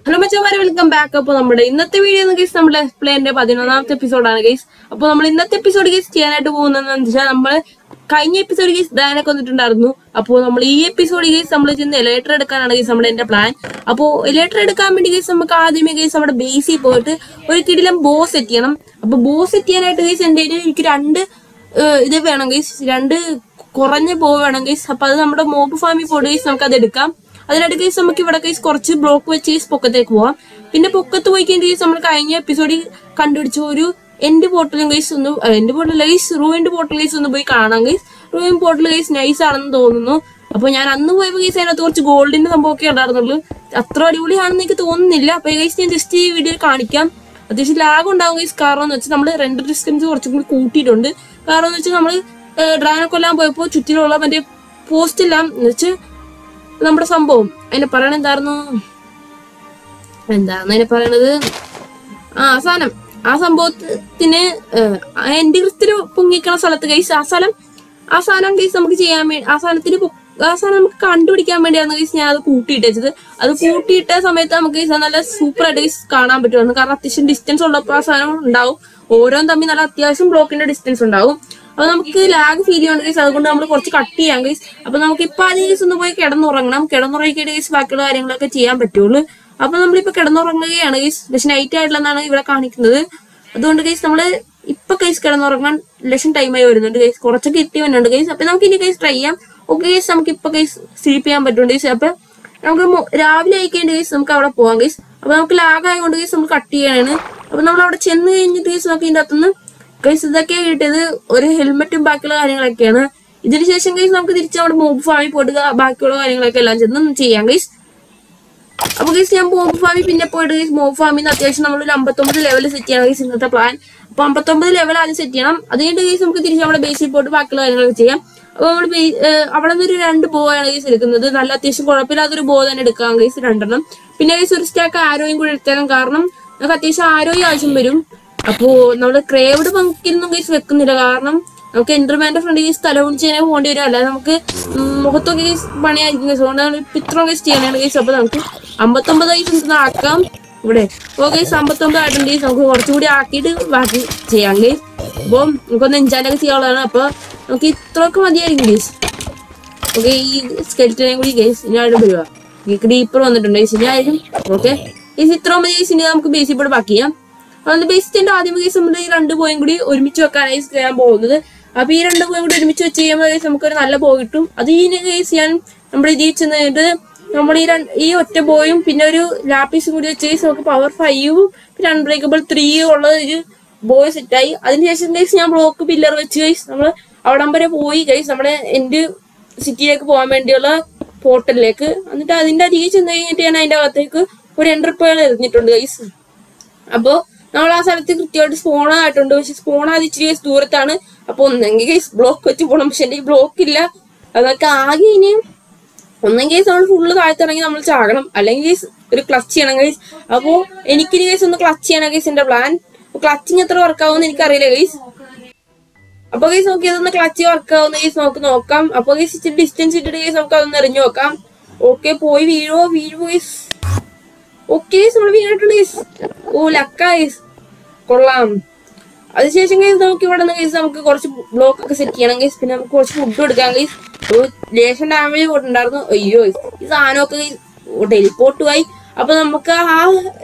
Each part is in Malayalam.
ഹലോ മച്ചന്മാരെ, വെൽക്കം ബാക്ക്. അപ്പൊ നമ്മുടെ ഇന്നത്തെ വീഡിയോ ഗൈസ് നമ്മുടെ പ്ലേന്റെ 11ാമത്തെ എപ്പിസോഡാണ് ഗൈസ്. അപ്പൊ നമ്മൾ ഇന്നത്തെ എപ്പിസോഡ് ഗൈസ് ചെയ്യാനായിട്ട് പോകുന്നതെന്ന് വെച്ചാൽ നമ്മള് കഴിഞ്ഞ എപ്പിസോഡ് ഗൈസ് ഡാനൊക്കെ വന്നിട്ടുണ്ടായിരുന്നു. അപ്പോൾ നമ്മൾ ഈ എപ്പിസോഡ് ഗൈസ് നമ്മൾ ചെന്ന് എലേറ്റർ എടുക്കാനാണ് ഗൈസ് നമ്മുടെ എന്റെ പ്ലാൻ. അപ്പോൾ എലേറ്റർ എടുക്കാൻ വേണ്ടി ഗൈസ് നമുക്ക് ആദ്യമേ ഗൈസ് നമ്മുടെ ബേസിൽ പോയിട്ട് ഒരു കിടിലം ബോസ് സെറ്റ് ചെയ്യണം. അപ്പൊ ബോസ് സെറ്റ് ചെയ്യാനായിട്ട് ഗൈസ് എന്റെ എനിക്ക് രണ്ട് ഇത് വേണം ഗൈസ്, രണ്ട് കുറഞ്ഞ ബോ വേണം ഗൈസ്. അപ്പൊ അത് നമ്മുടെ മോബ് ഫാമിൽ പോയിട്ട് ഗൈസ് നമുക്ക് അത് എടുക്കാം. അതിനായിട്ട് കേസ് നമുക്ക് ഇവിടെ കേസ് കുറച്ച് ബ്ലോക്ക് വെച്ച് കേസ് പൊക്കത്തേക്ക് പോവാം. പിന്നെ പൊക്കത്ത് പോയി കഴിഞ്ഞ കേസ് നമ്മൾ കഴിഞ്ഞ എപ്പിസോഡിൽ കണ്ടുപിടിച്ച ഒരു എൻഡ് പോർട്ടലും കേസ് ഒന്ന് end portal case ruined portal case ഒന്ന് പോയി കാണാം case. Ruin portal case nice ആണെന്ന് തോന്നുന്നു. അപ്പൊ ഞാൻ അന്ന് പോയപ്പോ കേസ് അതിനകത്ത് കുറച്ച് ഗോൾഡിന്റെ സംഭവമൊക്കെ ഉണ്ടായിരുന്നുള്ളൂ. അത്ര അടിപൊളിയാണെന്ന് എനിക്ക് തോന്നുന്നില്ല. അപ്പൊ കേസ് ഞാൻ ജസ്റ്റ് ഈ വീഡിയോയിൽ കാണിക്കാം. അത്യാവശ്യം ലാഗ് ഉണ്ടാവും കേസ്. കാരണം എന്ന് വെച്ചാൽ നമ്മൾ റെൻഡർ ഡിസ്റ്റൻസ് കുറച്ചും കൂടി കൂട്ടിയിട്ടുണ്ട്. കാരണം എന്ന് വെച്ചാൽ നമ്മൾ ഡ്രാഗനെ കൊല്ലാൻ പോയപ്പോൾ ചുറ്റിലുള്ള മറ്റേ പോസ്റ്റ് എല്ലാം എന്ന് വെച്ചാൽ നമ്മുടെ സംഭവം അതിനെ പറയണ എന്തായിരുന്നു അതിനെ പറയണത് സാധനം ആ സംഭവത്തിന് എന്റെ ക്രിസ്റ്റിന് പൊങ്ങിക്കണ സ്ഥലത്ത് ഗൈസ് ആ സാധനം ഗൈസ് നമുക്ക് ചെയ്യാൻ വേണ്ടി ആ സാധനം നമുക്ക് കണ്ടുപിടിക്കാൻ വേണ്ടിയാണ് ഗൈസ് ഞാൻ അത് കൂട്ടിയിട്ടത്. അത് കൂട്ടിയിട്ട സമയത്ത് നമുക്ക് ഗൈസ് നല്ല സൂപ്പർ ആയിട്ട് ഗൈസ് കാണാൻ പറ്റുമായിരുന്നു. കാരണം അത്യാവശ്യം ഡിസ്റ്റൻസ് ഉള്ളപ്പോൾ ആ സാധനം ഉണ്ടാവും. ഓരോന്നും തമ്മിൽ നല്ല അത്യാവശ്യം ബ്ലോക്കിന്റെ ഡിസ്റ്റൻസ് ഉണ്ടാവും. അപ്പൊ നമുക്ക് ലാഗ് ഫീൽ ചെയ്യണം ഗൈസ്. അതുകൊണ്ട് നമ്മൾ കുറച്ച് കട്ട് ചെയ്യാം ഗൈസ്. അപ്പൊ നമുക്ക് ഇപ്പൊ ആദ്യം ഗൈസ് ഒന്ന് പോയി കിടന്നുറങ്ങണം. കിടന്നുറങ്ങിയിട്ട് ഗൈസ് ബാക്കിയുള്ള കാര്യങ്ങളൊക്കെ ചെയ്യാൻ പറ്റുള്ളൂ. അപ്പൊ നമ്മളിപ്പോ കിടന്നുറങ്ങുകയാണ് ഗൈസ്. പക്ഷെ നൈറ്റ് ആയിട്ടുള്ളതാണ് ഇവിടെ കാണിക്കുന്നത്. അതുകൊണ്ട് ഗൈസ് നമ്മള് ഇപ്പൊ ഗൈസ് കിടന്നുറങ്ങാൻ ലക്ഷം ടൈമായി വരുന്നുണ്ട് ഗൈസ്. കുറച്ചൊക്കെ എത്തി വരുന്നുണ്ട് ഗൈസ്. അപ്പൊ നമുക്ക് ഇനി ഗൈസ് ട്രൈ ചെയ്യാം. ഓക്കെ ഗൈസ്, നമുക്ക് ഇപ്പൊ ഗൈസ് സ്ലീപ്പ് ചെയ്യാൻ പറ്റുന്നുണ്ട് ഗൈസ്. അപ്പൊ നമുക്ക് രാവിലെ ആയിക്കേണ്ട ഗൈസ് നമുക്ക് അവിടെ പോവാം ഗൈസ്. അപ്പൊ നമുക്ക് ലാഗ് ആയതുകൊണ്ട് ഗൈസ് നമ്മൾ കട്ട് ചെയ്യാണ്. അപ്പൊ നമ്മൾ അവിടെ ചെന്ന് കഴിഞ്ഞിട്ട് ഗൈസ് നമുക്ക് ഇതിന്റെ അകത്തുനിന്ന് ഗൈസ് ഇതൊക്കെയാണ് കിട്ടിയത്. ഒരു ഹെൽമെറ്റും ബാക്കിയുള്ള കാര്യങ്ങളൊക്കെയാണ്. ഇതിന് ശേഷം ഗൈസ് നമുക്ക് തിരിച്ച് നമ്മുടെ മോബ് ഫാമിൽ പോയിട്ട് ബാക്കിയുള്ള കാര്യങ്ങളൊക്കെ എല്ലാം ചെന്ന് ചെയ്യാം ഗൈസ്. അപ്പൊ ഗൈസ് ഞാൻ മോബ് ഫാമിൽ പിന്നെ പോയിട്ട് ഗൈസ് മോബ് ഫാമിൽ നിന്ന് അത്യാവശ്യം നമ്മൾ 59 ലെവൽ സെറ്റ് ചെയ്യണം ഗൈസ് ഇന്നത്തെ പ്ലാൻ. അപ്പൊ 59 ലെവൽ ആദ്യം സെറ്റ് ചെയ്യണം. അതുകഴിഞ്ഞിട്ട് ഗൈസ് നമുക്ക് തിരിച്ച് നമ്മുടെ ബേസിൽ പോയിട്ട് ബാക്കിയുള്ള കാര്യങ്ങളൊക്കെ ചെയ്യാം. അപ്പൊ നമ്മൾ അവിടെ നിന്ന് ഒരു 2 ബോ ആണ് ഗൈസ് എടുക്കുന്നത്. നല്ല അത്യാവശ്യം കുഴപ്പമില്ലാത്തൊരു ബോ തന്നെ എടുക്കാം ഗൈസ്, 2 എണ്ണം. പിന്നെ ഗൈസ് ഒരു സ്റ്റാക്ക് ആരോയും കൂടി എടുത്തേക്കാം. കാരണം നമുക്ക് അത്യാവശ്യം ആരോയും ആവശ്യം വരും. അപ്പോ നമ്മള് ക്രേവ്ഡ് പങ്കിനൊന്നും കേസ് വെക്കുന്നില്ല. കാരണം നമുക്ക് എൻഡർമാന്റെ ഫ്രണ്ട് ഈ സ്ഥലം ചെയ്യാൻ പോകേണ്ടി വരും. അല്ലാതെ നമുക്ക് മുഖത്തൊക്കെ കേസ് പണിയായിരിക്കും കേസ്. അതുകൊണ്ടാണ് ഇത്രയും കേസ് ചെയ്യാനാണ് കേസ്. അപ്പൊ നമുക്ക് 59 കേസ് ആക്കാം ഇവിടെ. ഓ കേസ് 59 ആയിട്ടുണ്ട് കേസ്. നമുക്ക് കുറച്ചുകൂടി ആക്കിയിട്ട് ബാക്കി ചെയ്യാം കേസ്. അപ്പൊ നമുക്കൊന്ന് എൻജാനൊക്കെ ചെയ്യാനുള്ളതാണ്. അപ്പൊ നമുക്ക് ഇത്രയൊക്കെ മതിയായിരിക്കും കേസ്. ഓക്കെ, ഈ സ്കെൽറ്റനെ കൂടി കേസ് ഇനി ആയിട്ട് വരുവാ. ഡീപ്പർ വന്നിട്ടുണ്ട് കേസ് ഇനി ആയിരിക്കും. ഓക്കെ കേസ് ഇത്ര മതി കേസ്. ഇനി നമുക്ക് ബേസിൽ പോയിട്ട് ബാക്കി ചെയ്യാം. അതുകൊണ്ട് ബേസിന്റെ ആദ്യം കേസ് നമ്മൾ ഈ 2 പോയും കൂടി ഒരുമിച്ച് വെക്കാനായി ചെയ്യാൻ പോകുന്നത്. അപ്പൊ ഈ 2 പോയും കൂടി ഒരുമിച്ച് വെച്ച് ചെയ്യുമ്പോൾ കേസ് നമുക്കൊരു നല്ല ബോ കിട്ടും. അത് ഈ കേസ് ഞാൻ നമ്മുടെ ഇതിൽ ചെന്നിട്ട് നമ്മൾ ഈ ഒറ്റ ബോയും പിന്നെ ഒരു ലാപ്പീസും കൂടി വെച്ച് കേസ് നമുക്ക് പവർ 5ഉം പിന്നെ അൺബ്രേക്കബിൾ 3ഉം ഉള്ള ഒരു ബോയ് സെറ്റായി. അതിനുശേഷം കേസ് ഞാൻ ബ്ലോക്ക് പില്ലർ വെച്ച് കേസ് നമ്മൾ അവിടം വരെ പോയി കേസ് നമ്മുടെ എന്റെ സിറ്റിയിലേക്ക് പോകാൻ വേണ്ടിയുള്ള പോർട്ടലിലേക്ക്. എന്നിട്ട് അതിന്റെ അരികെ ചെന്ന് കഴിഞ്ഞിട്ട് ഞാൻ അതിന്റെ അകത്തേക്ക് ഒരു എൻട്രപ്പേൾ എറിഞ്ഞിട്ടുണ്ട് കേസ്. അപ്പോ നമ്മൾ ആ സ്ഥലത്ത് കൃത്യമായിട്ട് സ്പോൺ ആയിട്ടുണ്ട്. പക്ഷെ സ്പോൺ ആയത് ഇച്ചിരി കേസ് ദൂരത്താണ്. അപ്പൊ ഒന്നെങ്കിൽ കേസ് ബ്ലോക്ക് വെച്ച് പോകണം. പക്ഷെ എന്റെ ബ്ലോക്ക് ഇല്ല. അതൊക്കെ ആകെ ഇനിയും ഒന്നെങ്കിൽ കേസ് നമ്മൾ ഫുള്ള് താഴ്ത്തിറങ്ങി നമ്മൾ ചാകണം, അല്ലെങ്കിൽ കേസ് ഒരു ക്ലച്ച് ചെയ്യണം കേസ്. അപ്പോ എനിക്കിനി കേസ് ഒന്ന് ക്ലച്ച് ചെയ്യണം കേസ് എന്റെ പ്ലാൻ. ക്ലച്ചിങ് എത്ര വർക്ക് ആവുമെന്ന് എനിക്കറിയില്ല കേസ്. അപ്പൊ കേസ് നോക്കി അതൊന്ന് ക്ലച്ച് വർക്ക് ആവുന്ന കേസ് നമുക്ക് നോക്കാം. അപ്പൊ കേസ് ഇച്ചിരി ഡിസ്റ്റൻസ് ഇട്ടിട്ട് കേസ് നമുക്ക് അതൊന്ന് എറിഞ്ഞു നോക്കാം. ഓക്കെ, പോയി വീഴുവോ കേസ്. ഓക്കെ നമ്മൾ വീണിട്ടുണ്ട് കേസ്. ഓ ലക്ക കേസ്, കൊള്ളാം. അതിനുശേഷം കേസ് നമുക്ക് ഇവിടെ നിന്ന് കേസ് നമുക്ക് കുറച്ച് ബ്ലോക്ക് ഒക്കെ സെറ്റ് ചെയ്യണം കേസ്. പിന്നെ നമുക്ക് കുറച്ച് ഫുഡ് എടുക്കാം കേസ്. ലേശം ഡാമേജ് പോയിട്ടുണ്ടായിരുന്നു. അയ്യോ ഈ സാധനമൊക്കെ ടെലിപ്പോർട്ട് ആയി. അപ്പൊ നമുക്ക് ആ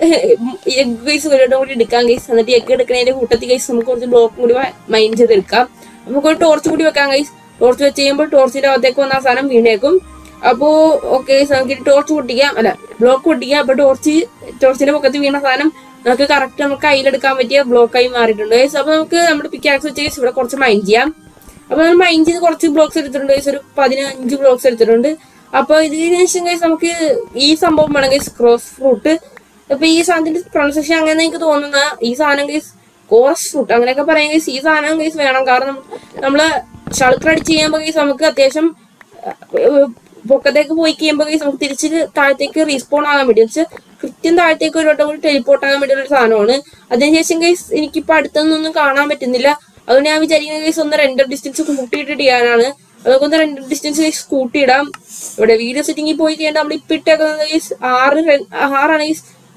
എഗ് കേസ് ഒരു കൂടി എടുക്കാം കേസ്. എന്നിട്ട് എഗ് എടുക്കുന്നതിന്റെ കൂട്ടത്തിൽ കേസ് നമുക്ക് കുറച്ച് ബ്ലോക്കും കൂടി മൈൻഡ് ചെയ്തെടുക്കാം. നമുക്ക് ഒരു ടോർച്ച് കൂടി വെക്കാം കേസ്. ടോർച്ച് വെച്ച് കഴിയുമ്പോൾ ടോർച്ചിന്റെ അകത്തേക്ക് വന്ന ആ സാധനം വീണേക്കും. അപ്പോ ഓക്കെ നമുക്ക് ടോർച്ച് പൊട്ടിക്കാം, അല്ല ബ്ലോക്ക് പൊട്ടിക്കാം. അപ്പൊ ടോർച്ചിന്റെ പൊക്കത്ത് വീണ സാധനം നമുക്ക് കറക്റ്റ് നമുക്ക് കയ്യിലെടുക്കാൻ പറ്റിയ ബ്ലോക്കായി മാറിയിട്ടുണ്ട്. അപ്പൊ നമുക്ക് നമ്മുടെ പിക്കാക്സ് വെച്ച് ഇവിടെ കുറച്ച് മൈൻഡ് ചെയ്യാം. അപ്പൊ നമ്മൾ മൈൻഡ് ചെയ്ത് കുറച്ച് ബ്ലോക്സ് എടുത്തിട്ടുണ്ട്. ഒരു 15 ബ്ലോക്സ് എടുത്തിട്ടുണ്ട്. അപ്പൊ ഇതിന് ശേഷം നമുക്ക് ഈ സംഭവം വേണം കേസ്, ക്രോസ് ഫ്രൂട്ട്. അപ്പൊ ഈ സാധനത്തിന്റെ പ്രൊണൗൺസിയേഷൻ അങ്ങനെ എനിക്ക് തോന്നുന്ന ഈ സാധനം കേസ് കോസ് ഫ്രൂട്ട് അങ്ങനെയൊക്കെ പറയാൻ കേസ് ഈ സാധനം കേസ് വേണം. കാരണം നമ്മള് ഷൾക്കർ അടിച്ച് ചെയ്യുമ്പോൾ കേസ് നമുക്ക് അത്യാവശ്യം പൊക്കത്തേക്ക് പോയി കഴിയുമ്പോൾ കേസ് നമുക്ക് തിരിച്ച് താഴത്തേക്ക് റീസ്പോൺ ആകാൻ വേണ്ടി വെച്ചാൽ കൃത്യം താഴത്തേക്ക് ഒരു വട്ടം കൂടി ടെലിപ്പോർട്ട് ആകാൻ വേണ്ടിയുള്ള ഒരു സാധനമാണ്. അതിനുശേഷം കേസ് എനിക്കിപ്പോ അടുത്തൊന്നും കാണാൻ പറ്റുന്നില്ല. അതുകൊണ്ട് ഞാൻ വിചാരിക്കുന്ന കേസ് ഒന്ന് റെൻഡർ ഡിസ്റ്റൻസ് കൂട്ടിയിട്ട് ചെയ്യാനാണ്. അതൊക്കെ ഒന്ന് റെൻഡർ ഡിസ്റ്റൻസ് കേസ് കൂട്ടിയിടാം. ഇവിടെ വീഡിയോ സെറ്റിംഗിൽ പോയി കഴിഞ്ഞാൽ നമ്മൾ ഇപ്പൊ ഇട്ടേക്കുന്നത് കേസ് 6 ആണ് കേസ്.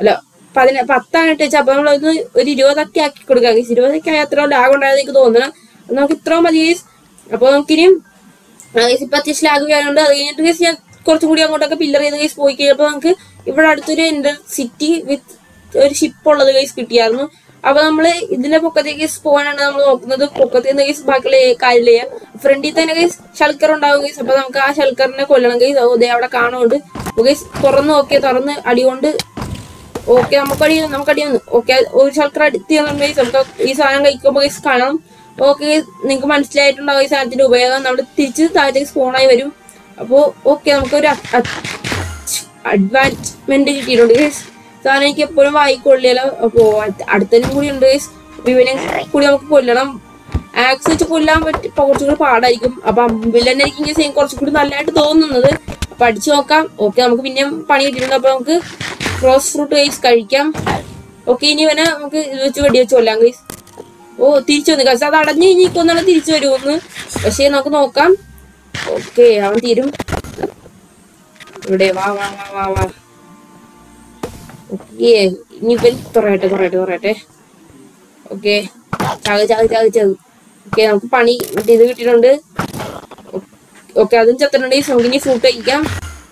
അല്ല 10 വെച്ചാൽ അപ്പൊ നമ്മളൊന്ന് ഒരു 20 ആക്കി കൊടുക്കാം ഗൈസ്. 20 ആയി അത്ര ലാഗ് ഉണ്ടായെന്ന് എനിക്ക് തോന്നണം. നമുക്ക് ഇത്രയും മതി ഗൈസ്. അപ്പൊ നമുക്കിനിയും ഗൈസ് ഇപ്പൊ അത്യാവശ്യം ലാഗ് വരാനുണ്ട്. അത് കഴിഞ്ഞിട്ട് ഗൈസ് ഞാൻ കുറച്ചും കൂടി അങ്ങോട്ടൊക്കെ പില്ലർ ചെയ്ത് ഗൈസ് പോയി കഴിഞ്ഞപ്പോൾ നമുക്ക് ഇവിടെ അടുത്തൊരു ഇന്റർ സിറ്റി വിത്ത് ഒരു ഷിപ്പ് ഉള്ളത് ഗൈസ് കിട്ടിയായിരുന്നു. അപ്പൊ നമ്മള് ഇതിന്റെ പൊക്കത്തേക്ക് പോകാനാണ് നമ്മൾ നോക്കുന്നത്. പൊക്കത്തിൽ നിന്ന് ഗൈസ് ബാക്കിയുള്ള കാര്യം ചെയ്യാം. ഫ്രണ്ടിൽ തന്നെ ഗൈസ് ഷൾക്കർ ഉണ്ടാവും ഗൈസ്. അപ്പൊ നമുക്ക് ആ ഷൾക്കറിനെ കൊല്ലണം ഗൈസ്. അതേ അവിടെ കാണുന്നുണ്ട്. ഗൈസ് തുറന്ന് അടികൊണ്ട് ഓക്കെ നമുക്കടി വന്നു. ഓക്കെ ഒരു ഷൾക്കർ അടുത്ത് ഗൈസ് നമുക്ക് ഈ സാധനം കഴിക്കുമ്പോൾ ഗൈസ് കാണാം. ഓക്കെ നിങ്ങൾക്ക് മനസ്സിലായിട്ടുണ്ടാവും ഈ സാധനത്തിന്റെ ഉപയോഗം. നമ്മൾ തിരിച്ച് താഴത്തേക്ക് സ്പോണായി വരും. അപ്പോ ഓക്കെ നമുക്കൊരു അഡ്വാൻസ്മെന്റ് കിട്ടിയിട്ടുണ്ട് ഗൈസ്. സാധനം എനിക്ക് എപ്പോഴും വായിക്കൊള്ളിയല്ലോ. അപ്പോ അടുത്തതിനും കൂടി ഉണ്ട് ഗൈസ്. ഇവനെ കൂടി നമുക്ക് കൊല്ലണം. ആക്സ് വെച്ച് കൊല്ലാൻ കുറച്ചുകൂടി പാടായിരിക്കും. അപ്പൊ വില്ലനായിരിക്കും ഗൈസ് കുറച്ചും കൂടി നല്ലതായിട്ട് തോന്നുന്നത്. അപ്പൊ അടിച്ചു നോക്കാം. ഓക്കെ നമുക്ക് പിന്നെയും പണി കിട്ടിയിട്ടുണ്ട്. അപ്പൊ നമുക്ക് ക്രോസ് ഫ്രൂട്ട് ഗൈസ് കഴിക്കാം. ഓക്കെ ഇനി ഇവനെ നമുക്ക് ഇത് വെച്ച് വെടിവെച്ച് കൊല്ലാം ഗൈസ്. ഓ തിരിച്ചു വന്നു ഗൈസ്. അത് അടഞ്ഞു കഴിഞ്ഞിക്കൊന്നാണ് തിരിച്ചു വരുമെന്ന്. പക്ഷെ നമുക്ക് നോക്കാം. ഓക്കെ അവൻ തീരും. ഇവിടെ വാ വാ വാ വാ വാ. ഓക്കെ ഇനി ഇവൻ തുറയട്ടെ. ഓക്കെ ചാക്. ഓക്കെ നമുക്ക് പണി മറ്റേ ഇത് കിട്ടിയിട്ടുണ്ട്. ഓക്കെ അതും ചത്തിട്ടുണ്ട്. നമുക്ക് ഇനി ഫ്രൂട്ട് കഴിക്കാം.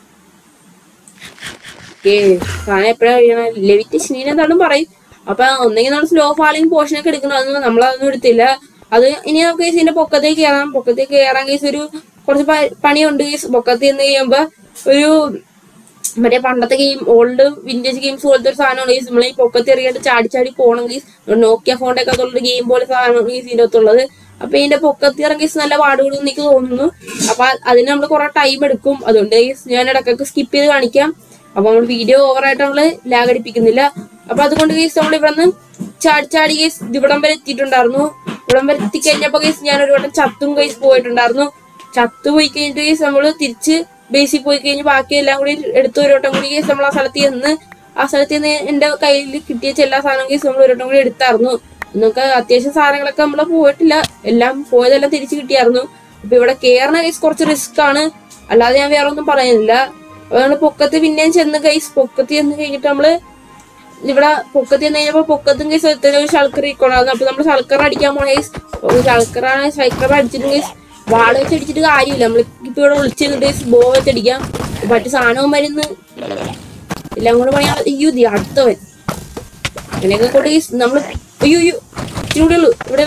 ഓക്കെ സാധനം എപ്പോഴാ കഴിയണം? ലെവിറ്റേഷൻ എന്താണെന്നും പറയും. അപ്പൊ ഒന്നെങ്കിൽ നമ്മൾ സ്ലോ ഫാളിങ് പോർഷനൊക്കെ എടുക്കണം. അതൊന്നും നമ്മളതൊന്നും എടുത്തില്ല. അത് ഇനി നമുക്ക് ഇതിന്റെ പൊക്കത്തേക്ക് കയറാൻ കേസ് ഒരു കുറച്ച് പണിയുണ്ട് കേസ്. പൊക്കത്തിൽ നിന്ന് കഴിയുമ്പോ ഒരു മറ്റേ പണ്ടത്തെ ഗെയിം ഓൾഡ് വിന്റേജ് ഗെയിംസ് പോലത്തെ ഒരു സാധനമാണ് കേസ്. നമ്മൾ ഈ പൊക്കത്ത് എറിയാണ്ട് ചാടി പോകണമെങ്കിൽ നോക്കിയ ഫോണിന്റെ ഒക്കെ അകത്തുള്ള ഗെയിം പോലെ സാധനമാണ് കേസ് ഇതിന്റെ അകത്തുള്ളത്. അപ്പൊ ഇതിന്റെ പൊക്കത്ത് ഇറങ്ങിയ കേസ് നല്ല പാടുകളും എനിക്ക് തോന്നുന്നു. അപ്പൊ അതിന് നമ്മൾ കുറെ ടൈം എടുക്കും. അതുകൊണ്ട് ഞാൻ ഇടക്കൊക്കെ സ്കിപ്പ് ചെയ്ത് കാണിക്കാം. അപ്പൊ നമ്മൾ വീഡിയോ ഓവറായിട്ട് നമ്മള് ലാഗ് അടിപ്പിക്കുന്നില്ല. അപ്പൊ അതുകൊണ്ട് കേസ് നമ്മൾ ഇവിടെ നിന്ന് ചാടി കേസ് ഇവിടം വരെ എത്തിയിട്ടുണ്ടായിരുന്നു. ഇവിടം വരെ എത്തിക്കഴിഞ്ഞപ്പോ കേസ് ഞാൻ ഒരു വട്ടം ചത്തും കേസ് പോയിട്ടുണ്ടായിരുന്നു. പോയി കഴിഞ്ഞിട്ട് കേസ് നമ്മള് തിരിച്ച് ബേസിൽ പോയി കഴിഞ്ഞ് ബാക്കി എല്ലാം കൂടി എടുത്ത് ഒരു വട്ടം കൂടി കേസ് നമ്മൾ ആ സ്ഥലത്ത് നിന്ന് എന്റെ കയ്യിൽ കിട്ടിയ എല്ലാ സാധനം കേസ് നമ്മൾ ഒരു വട്ടം കൂടി എടുത്തായിരുന്നു. എന്നൊക്കെ അത്യാവശ്യം സാധനങ്ങളൊക്കെ നമ്മള് പോയിട്ടില്ല. എല്ലാം പോയതെല്ലാം തിരിച്ചു കിട്ടിയായിരുന്നു. അപ്പൊ ഇവിടെ കയറുന്ന കേസ് കുറച്ച് റിസ്ക് ആണ്. അല്ലാതെ ഞാൻ വേറെ ഒന്നും പറയുന്നില്ല. അതുകൊണ്ട് പൊക്കത്ത് പിന്നെയും ചെന്ന് കേസ് പൊക്കത്ത് ചെന്ന് കഴിഞ്ഞിട്ട് നമ്മള് ഇവിടെ പൊക്കത്ത് ചെന്ന് കഴിഞ്ഞപ്പോ പൊക്കത്തും കേസ് ഒരു ഷൾക്കർ ഇരിക്കണമായിരുന്നു. അപ്പൊ നമ്മൾ ഷൾക്കർ അടിക്കാൻ പോണ കേസ് ഷൾക്കർ അടിച്ചിട്ട് കേസ് വാള വെച്ച് അടിച്ചിട്ട് കാര്യമില്ല. നമ്മളിപ്പോ ഇവിടെ വിളിച്ചിരുന്നിട്ട് കേസ് ബോ വെച്ചടിക്കാം. മറ്റു സാധനവും മരുന്ന് എല്ലാം കൂടെ പണിയാണ്. അയ്യോ അടുത്തവൻ അങ്ങനെയൊക്കെ കൊണ്ട് കേസ് നമ്മള് അയ്യോ ഇച്ചിരി ഉള്ളൂ. ഇവിടെ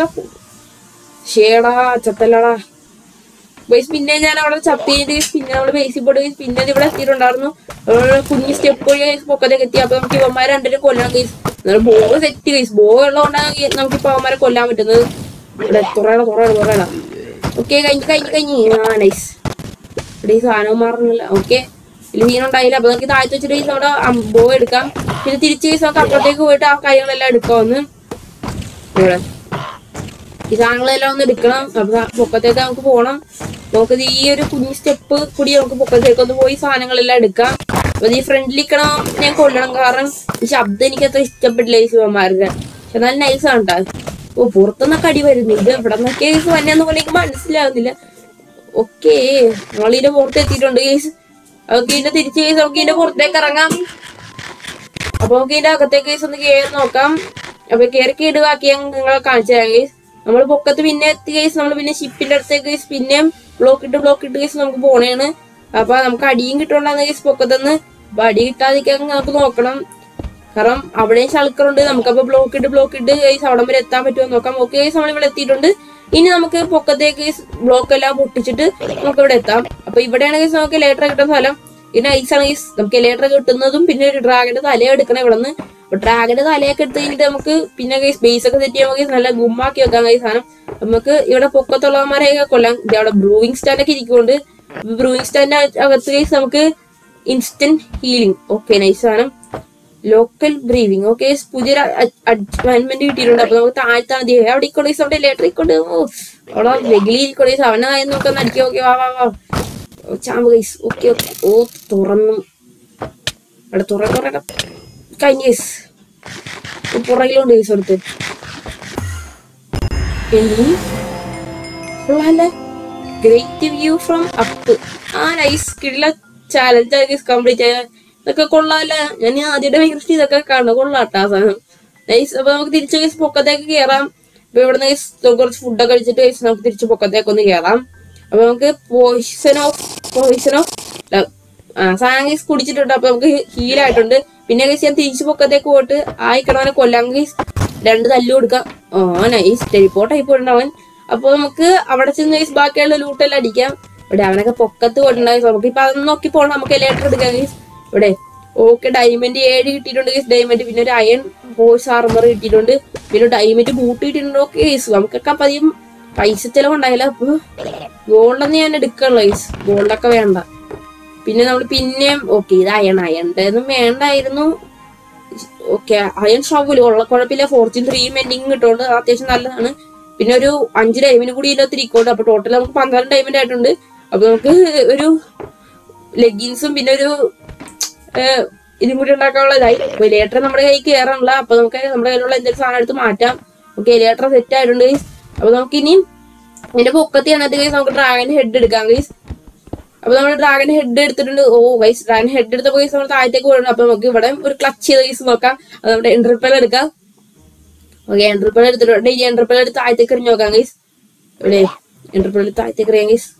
ഷേടാ ചത്തല്ലടാ ബേസ്. പിന്നെ ഞാൻ അവിടെ ചത്തിയിട്ട് പിന്നെ നമ്മള് ബേസിൽ പോയിട്ട് പിന്നെ ഇവിടെ എത്തിയിട്ടുണ്ടായിരുന്നു. കുഞ്ഞ് സ്റ്റെപ്പ് വഴി പൊക്കത്തേക്ക് എത്തി. അപ്പൊ നമുക്ക് ഇവന്മാരെ രണ്ടിനും കൊല്ലാൻ കേസ്. ബോ സെറ്റ് കേസ് ബോ ഉള്ളതുകൊണ്ടാണ് നമുക്ക് ഇപ്പൊ അവന്മാരെ കൊല്ലാൻ പറ്റുന്നത്. ഇവിടെ തുറയണ. ഓക്കെ കഴിഞ്ഞ് നൈസ്. ഇവിടെ ഈ സാധനം മാറുന്നില്ല. ഓക്കെ ഇതിൽ സീനുണ്ടായില്ല. അപ്പൊ നമുക്ക് താഴ്ത്തി വെച്ചിട്ട് കേസ് അവിടെ ബോ എടുക്കാം. പിന്നെ തിരിച്ച് കേസ് നമുക്ക് അപ്പുറത്തേക്ക് പോയിട്ട് ആ കാര്യങ്ങളെല്ലാം എടുക്കാമെന്ന്. ഇവിടെ ഈ സാധനങ്ങളെല്ലാം ഒന്ന് എടുക്കണം. അപ്പൊ പൊക്കത്തേക്ക് നമുക്ക് പോകണം. നമുക്ക് ഈ ഒരു കുഞ്ഞ് സ്റ്റെപ്പ് കൂടി നമുക്ക് പൊക്കത്തേക്ക് ഒന്ന് പോയി സാധനങ്ങളെല്ലാം എടുക്കാം. അപ്പൊ ഈ ഫ്രണ്ടിലിരിക്കണം ഞാൻ കൊല്ലണം. കാരണം ഈ ശബ്ദം എനിക്ക് അത്ര ഇഷ്ടപ്പെട്ടില്ല ഈ ശിവന്മാരുടെ. പക്ഷെ നല്ല നൈസാണ് കേട്ടോ. ഓ പുറത്തുനിന്നൊക്കെ അടി വരുന്നു. ഇത് എവിടെ നിന്നൊക്കെ കേസ് വന്നെന്ന് പോലെ എനിക്ക് മനസ്സിലാവുന്നില്ല. ഓക്കെ നമ്മൾ ഇതിന്റെ പുറത്ത് എത്തിയിട്ടുണ്ട് കേസ്. നമുക്ക് ഇതിന്റെ തിരിച്ച് കേസ് നമുക്ക് ഇതിന്റെ പുറത്തേക്ക് ഇറങ്ങാം. അപ്പൊ നമുക്ക് ഇതിന്റെ അകത്തേക്ക് കേസ് ഒന്ന് കയറി നോക്കാം. അപ്പൊ കയറി ബാക്കി ഞാൻ നിങ്ങളെ കാണിച്ചു തരാം കേസ്. നമ്മൾ പൊക്കത്ത് പിന്നെ എത്തി കേസ്. നമ്മൾ പിന്നെ ഷിപ്പിന്റെ അടുത്തേക്ക് കേസ് പിന്നെയും ബ്ലോക്ക് ഇട്ട് കേസ് നമുക്ക് പോണേണ്. അപ്പൊ നമുക്ക് അടിയും കിട്ടുണ്ടാകുന്ന കേസ് പൊക്കത്തുനിന്ന്. അപ്പൊ അടി കിട്ടാതിരിക്കാൻ നമുക്ക് നോക്കണം. കാരണം അവിടെയും ഷൾക്കറുണ്ട്. നമുക്കപ്പോ ബ്ലോക്ക് ഇട്ട് കേസ് അവിടം വരെ എത്താൻ പറ്റുമോ നോക്കാം. ഓക്കെ കേസ് നമ്മൾ ഇവിടെ എത്തിയിട്ടുണ്ട്. ഇനി നമുക്ക് പൊക്കത്തേക്ക് ബ്ലോക്ക് എല്ലാം പൊട്ടിച്ചിട്ട് നമുക്ക് ഇവിടെ എത്താം. അപ്പൊ ഇവിടെയാണ് കേസ് നമുക്ക് ലേറ്റർ കിട്ടുന്ന സ്ഥലം. ഇത് നൈസാണ് കേസ്. നമുക്ക് ലേറ്റർ കിട്ടുന്നതും പിന്നെ ഒരു ഡ്രാഗന്റെ തല എടുക്കണം ഇവിടെ നിന്ന്. അപ്പൊ ഡ്രാഗന്റെ തലയൊക്കെ എടുത്ത് കഴിഞ്ഞിട്ട് നമുക്ക് പിന്നെ കേസ് ബേസ് ഒക്കെ സെറ്റ് ചെയ്യാൻ കേസ് നല്ല ഗുമ്മാക്കി വെക്കാം കേസ് സാധനം. നമുക്ക് ഇവിടെ പൊക്കത്തുള്ളവന്മാരെയൊക്കെ കൊല്ലാം. അവിടെ ബ്രൂവിംഗ് സ്റ്റാൻഡൊക്കെ ഇരിക്കുന്നുണ്ട്. ബ്രൂവിംഗ് സ്റ്റാൻഡ് അകത്ത് കേസ് നമുക്ക് ഇൻസ്റ്റന്റ് ഹീലിംഗ്. ഓക്കെ നൈസ് സാധനം. Local brewing. ഓക്കെ പുതിയൊരു അഡ്വാൻമെന്റ് കിട്ടിയിട്ടുണ്ട്. അപ്പൊ നമുക്ക് താഴ്ത്താണ് അവിടെ ഇക്കോളീസ് അവിടെ ലേറ്റർ ഇക്കൊണ്ട് അവിടെ വെഗിലിരിക്കോളീസ് അവനായി നോക്കാൻ അടിക്കുക. ഓക്കെ വാ ചാമ്പ് കേസ്. ഓക്കെ ഓ തുറന്നു അവിടെ തുറ കഴിഞ്ഞ കേസ് പുറകിലുണ്ട് കേസ് അടുത്ത്. Great view from up. ആ നൈസ് കിടില ചാലഞ്ച് കംപ്ലീറ്റ് ആയ ഇതൊക്കെ കൊള്ളാല്ല. ഞാൻ ആദ്യമായിട്ട് ഭയങ്കര ഇഷ്ടം ഇതൊക്കെ കാണും. കൊള്ളാട്ടാ ആ സാധനം. നൈസ്. അപ്പൊ നമുക്ക് തിരിച്ച് ഗൈസ് പൊക്കത്തേക്ക് കയറാം. അപ്പൊ ഇവിടുന്ന് ഗൈസ് കുറച്ച് ഫുഡൊക്കെ കഴിച്ചിട്ട് ഗൈസ് നമുക്ക് തിരിച്ച് പൊക്കത്തേക്ക് ഒന്ന് കയറാം. അപ്പൊ നമുക്ക് പോയിസൺ ഓഫ് സാധനം ഗൈസ് കുടിച്ചിട്ടുണ്ട്. അപ്പൊ നമുക്ക് ഹീലായിട്ടുണ്ട്. പിന്നെ ഗൈസ് ഞാൻ തിരിച്ച് പൊക്കത്തേക്ക് പോയിട്ട് ആയിക്കണവനെ കൊല്ലാം ഗൈസ് 2 തല്ല് കൊടുക്കാം. നൈസ് ടെലിപ്പോർട്ടായി പോയിട്ടുണ്ട് അവൻ. അപ്പൊ നമുക്ക് അവിടെ ചെന്ന് ഗൈസ് ബാക്കിയുള്ള ലൂട്ടെല്ലാം അടിക്കാം. ഇവിടെ അവനൊക്കെ പൊക്കത്ത് പോയിട്ടുണ്ടായി. നമുക്ക് ഇപ്പൊ അതൊന്നും നോക്കി പോകണം. നമുക്ക് എലേറ്റർ എടുക്കാം ഗൈസ്. ഇവിടെ ഓക്കെ ഡയമണ്ട് 7 കിട്ടിയിട്ടുണ്ട് ഗൈസ്. ഡയമണ്ട് പിന്നെ ഒരു അയൺ ഹോഴ്സ് ആർമർ കിട്ടിയിട്ടുണ്ട്. പിന്നെ ഡയമണ്ട് ബൂട്ട് കിട്ടിയിട്ടുണ്ട്. ഓക്കെ ഗൈസ് നമുക്കൊക്കെ അപ്പൊ അധികം പൈസ ചെലവുണ്ടായില്ല. അപ്പൊ ഗോൾഡൊന്നും ഞാൻ എടുക്കണല്ലോ ഗൈസ്. ഗോൾഡൊക്കെ വേണ്ട. പിന്നെ നമ്മൾ പിന്നെയും ഓക്കെ ഇത് അയണിന്റെ ഒന്നും വേണ്ടായിരുന്നു. ഓക്കെ അയൺ ഷോപ്പിൽ ഉള്ള കുഴപ്പമില്ല. ഫോർച്യൂൺ 3 എൻഡിങ് കിട്ടുന്നുണ്ട്. അത്യാവശ്യം നല്ലതാണ്. പിന്നെ ഒരു 5 ഡയമണ്ട് കൂടി ഇതിനകത്ത് ഇരിക്കുന്നുണ്ട്. അപ്പൊ ടോട്ടൽ നമുക്ക് 12 ഡയമണ്ട് ആയിട്ടുണ്ട്. അപ്പൊ നമുക്ക് ഒരു ലെഗിൻസും പിന്നെ ഒരു ഇതും കൂടി ഉണ്ടാക്കാനുള്ളതായി. അപ്പൊ എലിയേറ്റർ നമ്മുടെ കൈ കയറാനുള്ള. അപ്പൊ നമുക്ക് നമ്മുടെ കയ്യിലുള്ള എന്തെങ്കിലും സാധനം എടുത്ത് മാറ്റാം. ഓക്കെ എലിയേറ്റർ സെറ്റ് ആയിട്ടുണ്ട് ഗൈസ്. അപ്പൊ നമുക്ക് ഇനി ഇതിന്റെ പൊക്കത്തി വന്നിട്ട് ഗൈസ് നമുക്ക് ഡ്രാഗൺ ഹെഡ് എടുക്കാം ഗൈസ്. അപ്പൊ നമ്മൾ ഡ്രാഗൺ ഹെഡ് എടുത്തിട്ടുണ്ട്. ഗൈസ് ഡ്രാഗൺ ഹെഡ് എടുത്തപ്പോ ഗൈസ് നമ്മൾ താഴത്തേക്ക് പോയിട്ടുണ്ട്. അപ്പൊ നമുക്ക് ഇവിടെ ഒരു ക്ലച്ച് ചെയ്ത് ഗൈസ് നോക്കാം. അത് നമ്മുടെ എൻട്രിപ്പൽ എടുക്കാം. ഓക്കെ എൻട്രിപ്പൽ എടുത്തിട്ടുണ്ട്. ഇനി എൻട്രിപ്പൽ എടുത്ത് താഴത്തേക്ക് എറിഞ്ഞ് നോക്കാം ഗൈസ്. ഇവിടെ എൻട്രിപ്പൽ എടുത്ത് താഴത്തേക്ക് എറിയാം ഗൈസ്.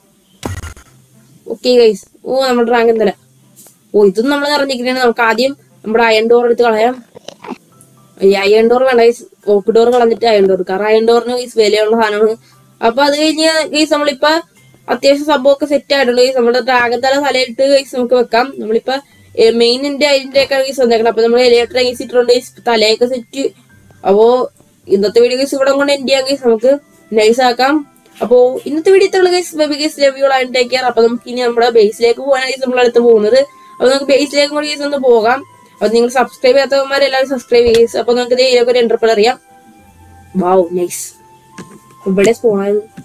ഓക്കെ ഗൈസ് നമ്മുടെ ഡ്രാഗൺ തരാം. ഇതൊന്നും നമ്മൾ അറിഞ്ഞിരിക്കുന്നതാണ്. നമുക്ക് ആദ്യം നമ്മുടെ അയൺ ഡോർ എടുത്ത് കളയാം. ഈ അയൺ ഡോർ വേണ്ട ഗൈസ്. ഓക്ക് ഡോർ കളഞ്ഞിട്ട് അയൺ ഡോർ. കാരണം അയൺ ഡോറിന് ഗൈസ് വിലയുള്ള സാധനമാണ്. അപ്പൊ അത് കഴിഞ്ഞ് ഗൈസ് നമ്മളിപ്പോ അത്യാവശ്യം സംഭവമൊക്കെ സെറ്റ് ആയിട്ടുണ്ട് ഗൈസ്. നമ്മുടെ ഡ്രാഗൺ തല തലയിട്ട് ഗൈസ് നമുക്ക് വെക്കാം. നമ്മളിപ്പോ മെയിനിന്റെ അതിന്റെ ഒക്കെ ഗൈസ് വന്നേക്കണം. അപ്പൊ നമ്മൾ എലിയേറ്റർ ഗൈസ് ഇട്ടിട്ടുണ്ട് ഗൈസ്. തലയൊക്കെ സെറ്റ്. അപ്പോ ഇന്നത്തെ വീഡിയോ ഗൈസ് ഇവിടെ കൊണ്ട് എൻഡ് ചെയ്യാം ഗൈസ്. നമുക്ക് നൈസ് ആക്കാം. അപ്പോ ഇന്നത്തെ വീഡിയോ ഇത്ര guys. Baby guys love you and take care. അപ്പൊ നമുക്ക് ഇനി നമ്മുടെ ബേസിലേക്ക് പോകാൻ ഗൈസ് നമ്മളടുത്ത് പോകുന്നത്. അപ്പൊ നമുക്ക് ബേസിലേക്കും കൂടി ഗൈസ് ഒന്ന് പോകാം. അപ്പൊ നിങ്ങൾ സബ്സ്ക്രൈബ് ചെയ്യാത്തവന്മാരെല്ലാവരും സബ്സ്ക്രൈബ് ചെയ്യും. അപ്പൊ നമുക്ക് ഇതിലൊക്കെ ഒരു എൻട്രിപ്പൽ അറിയാം. Wow nice. ഇവിടെ സ്പോൺ